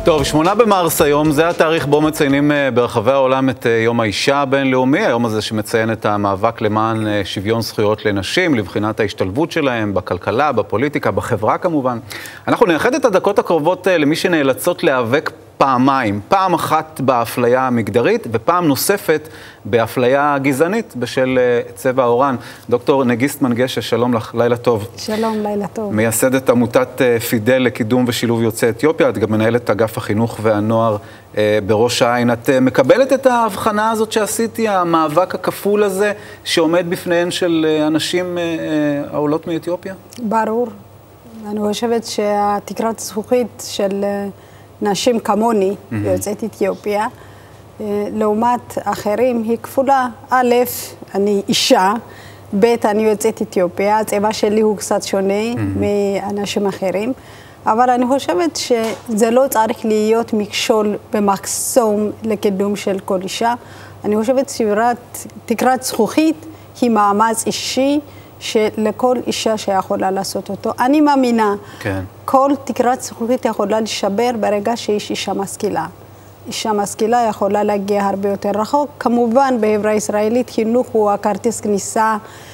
טוב, 8 במרס היום, זה התאריך בו מציינים ברחבי העולם את יום האישה הבינלאומי, היום הזה שמציין את המאבק למען שוויון זכויות לנשים, לבחינת ההשתלבות שלהם בכלכלה, בפוליטיקה, בחברה כמובן. אנחנו נייחד את הדקות הקרובות למי שנאלצות להיאבק פעמיים, פעם אחת באפליה המגדרית ופעם נוספת באפליה גזענית בשל צבע העורן. דוקטור נגיסט מנגשה, שלום לך, לילה טוב. שלום, לילה טוב. מייסדת עמותת פידל לקידום ושילוב יוצאי אתיופיה, את גם מנהלת אגף החינוך והנוער בראש העין. את מקבלת את ההבחנה הזאת שעשיתי, המאבק הכפול הזה שעומד בפניהן של אנשים העולות מאתיופיה? ברור. אני חושבת שהתקרת זכוכית של נשים כמוני, יוצאת אתיופיה, לעומת אחרים היא כפולה. א', אני אישה, ב', אני יוצאת אתיופיה, הצבע שלי הוא קצת שונה מאנשים אחרים, אבל אני חושבת שזה לא צריך להיות מכשול במחסום לקידום של כל אישה. אני חושבת שתקרת זכוכית היא מאמץ אישי, שלכל אישה שיכולה לעשות אותו. אני מאמינה, כן. כל תקרת זכוכית יכולה לשבר ברגע שיש אישה משכילה. אישה משכילה יכולה להגיע הרבה יותר רחוק. כמובן, בחברה הישראלית, חינוך הוא הכרטיס כניסה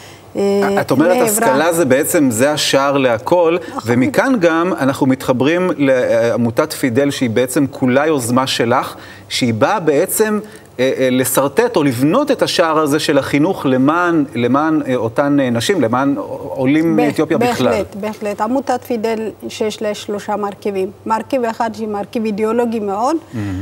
את אומרת, השכלה זה בעצם, זה השער להכל, ומכאן גם אנחנו מתחברים לעמותת פידל, שהיא בעצם כולה יוזמה שלך, שהיא באה בעצם לסרטט או לבנות את השער הזה של החינוך למען אותן נשים, למען עולים מאתיופיה בכלל. בהחלט. עמותת פידל שיש לה 3 מרכיבים. מרכיב אחד שהיא מרכיב אידיאולוגי מאוד,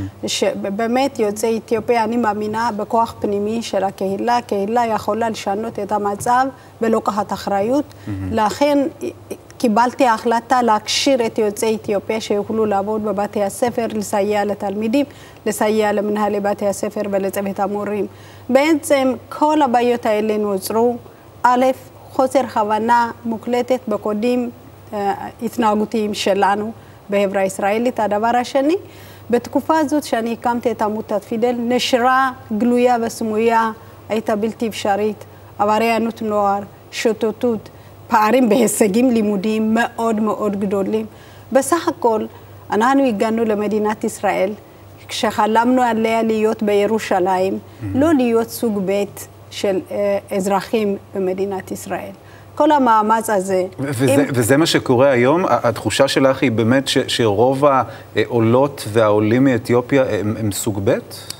שבאמת יוצאי אתיופיה, אני מאמינה בכוח פנימי של הקהילה. הקהילה יכולה לשנות את המצב ולוקחת אחריות. לכן קיבלתי החלטה להכשיר את יוצאי אתיופיה שיוכלו לעבוד בבתי הספר, לסייע לתלמידים, לסייע למנהלי בתי הספר ולצוות המורים. בעצם כל הבעיות האלה נוצרו, א', חוסר הבנה מוקלטת בקודים התנהגותיים שלנו בחברה הישראלית. הדבר השני, בתקופה הזאת שאני הקמתי את עמותת פידל, נשרה גלויה וסמויה הייתה בלתי אפשרית, עבריינות נוער, שוטטות, פערים בהישגים לימודיים מאוד מאוד גדולים. בסך הכל, אנחנו הגענו למדינת ישראל, כשחלמנו עליה להיות בירושלים, לא להיות סוג ב' של אזרחים במדינת ישראל. כל המאמץ הזה... וזה מה שקורה היום? התחושה שלך היא באמת שרוב העולות והעולים מאתיופיה הם סוג ב'?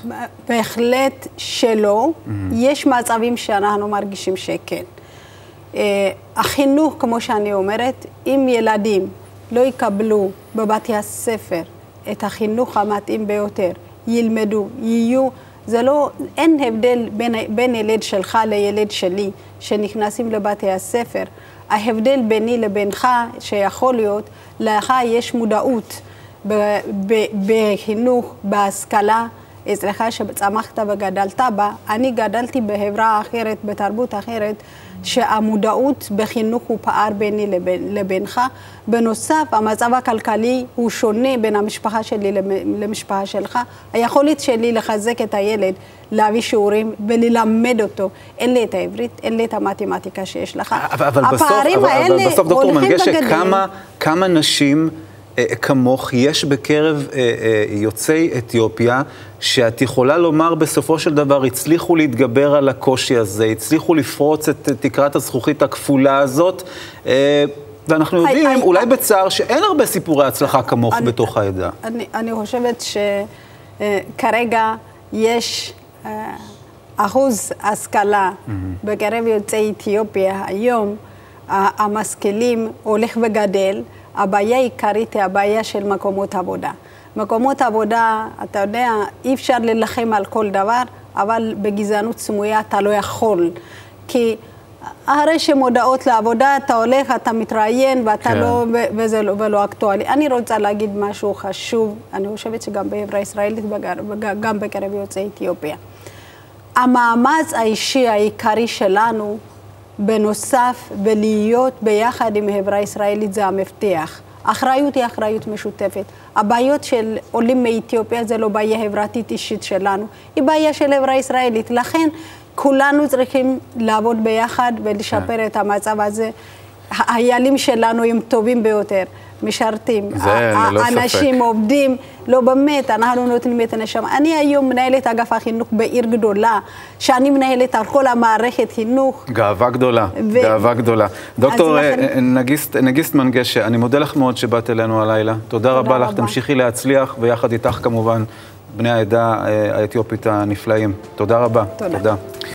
בהחלט שלא. יש מצבים שאנחנו מרגישים שכן. החינוך, כמו שאני אומרת, אם ילדים לא יקבלו בבתי הספר את החינוך המתאים ביותר, ילמדו, יהיו, זה לא, אין הבדל בין ילד שלך לילד שלי שנכנסים לבתי הספר. ההבדל ביני לבינך שיכול להיות, לך יש מודעות בחינוך, בהשכלה, אצלך שצמחת וגדלת בה. אני גדלתי בחברה אחרת, בתרבות אחרת, שהמודעות בחינוך הוא פער ביני לבינך. בנוסף, המצב הכלכלי הוא שונה בין המשפחה שלי למשפחה שלך. היכולת שלי לחזק את הילד, להביא שיעורים וללמד אותו. אין לי את העברית, אין לי את המתמטיקה שיש לך. אבל בסוף, דוקטור מנגשה, כמה נשים כמוך יש בקרב יוצאי אתיופיה, שאת יכולה לומר בסופו של דבר, הצליחו להתגבר על הקושי הזה, הצליחו לפרוץ את תקרת הזכוכית הכפולה הזאת, ואנחנו יודעים, אולי בצער, שאין הרבה סיפורי הצלחה כמוך בתוך העדה. אני חושבת שכרגע יש אחוז השכלה בקרב יוצאי אתיופיה היום, המשכילים הולך וגדל. הבעיה העיקרית היא הבעיה של מקומות עבודה. מקומות עבודה, אתה יודע, אי אפשר ללחם על כל דבר, אבל בגזענות סמויה אתה לא יכול. כי אחרי שמודעות לעבודה, אתה הולך, אתה מתראיין, ואתה לא, וזה לא אקטואלי. אני רוצה להגיד משהו חשוב, אני חושבת שגם בחברה הישראלית, גם בקרב יוצאי אתיופיה. המאמץ האישי העיקרי שלנו, בנוסף, ולהיות ביחד עם החברה הישראלית זה המפתח. אחריות היא אחריות משותפת. הבעיות של עולים מאתיופיה זה לא בעיה חברתית אישית שלנו, היא בעיה של החברה הישראלית. לכן כולנו צריכים לעבוד ביחד ולשפר את המצב הזה. החיילים שלנו הם טובים ביותר. משרתים, זה ללא ספק. אנשים עובדים, לא באמת, אנחנו נותנים את הנשמה. אני היום מנהלת אגף החינוך בעיר גדולה, שאני מנהלת על כל המערכת חינוך. גאווה גדולה, גאווה גדולה. דוקטור נגיסט מנגשה, אני מודה לך מאוד שבאת אלינו הלילה. תודה רבה לך, תמשיכי להצליח, ויחד איתך כמובן בני העדה האתיופית הנפלאים. תודה רבה. תודה.